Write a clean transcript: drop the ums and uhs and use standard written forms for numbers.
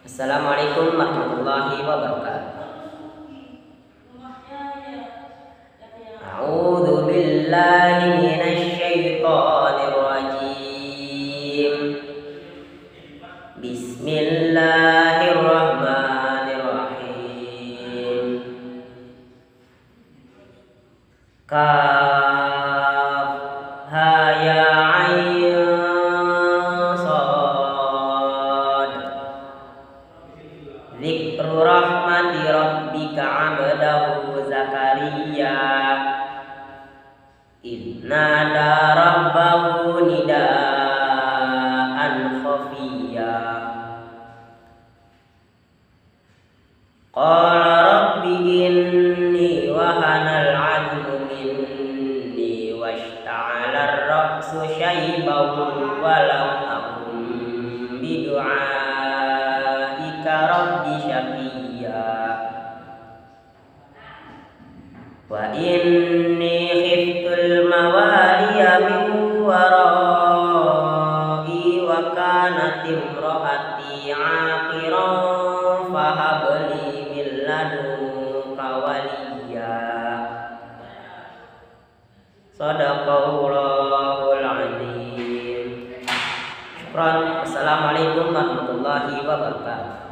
Assalamualaikum warahmatullahi wabarakatuh. A'udzu billahi minasy syaithanir rajim. Bismillahirrahmanirrahim. Kaf ha ya ain shad. Dzikru rahmati rabbika 'abdahu Zakaria idnada rabbahu nidaan khafiyya. Qala rabbi inni wahanal 'azmu minni washta'ala ar-ra'su shayban wa lam akun bidu'aika rabbi syaqiyya. Wa inni khiftul mawaliya min wara'i wa kanat imra'ati 'aqiran fahab li min ladunka waliyya. Shadaqallahul azim. Syukran. Assalamualaikum warahmatullahi wabarakatuh.